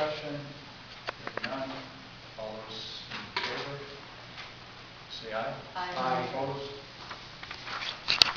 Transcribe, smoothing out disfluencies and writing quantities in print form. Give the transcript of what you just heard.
discussion? Hearing none. All those in favor, say aye. Aye. Aye. Opposed?